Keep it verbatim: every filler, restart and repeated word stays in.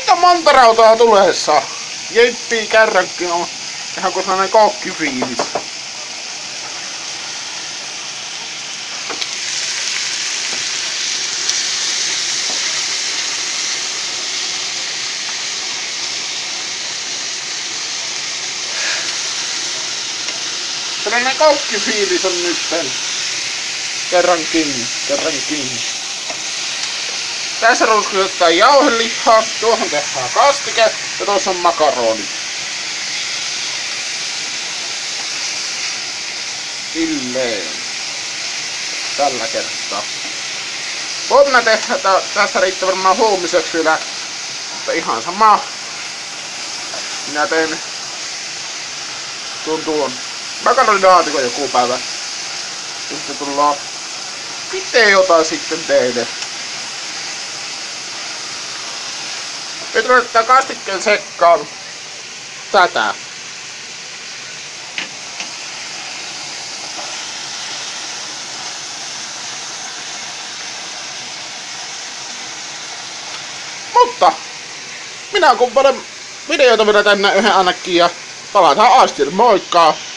Aika monta rautaa tulessa. Jeippii kerrankin on ihan kuin sellainen kokkifiilis. Sellainen kokkifiilis on nytten. Kerrankin, kerrankin. Tässä ruuskutetaan jauhelihaa, tuohon tehdään kastike ja tuossa on makaroni. Silleen. Tällä kertaa. Voimme tehdä tästä riittää varmaan huomiseksi vielä. Mutta ihan sama. Minä teen tuon tuon makaronilaatikon joku päivä. Sitten tullaan itse jotain sitten teille. Nyt laitetaan kastikkeen sekkaan tätä. Mutta minä kumppanen videota vielä tänne yhden ainakin ja palataan astille. Moikka!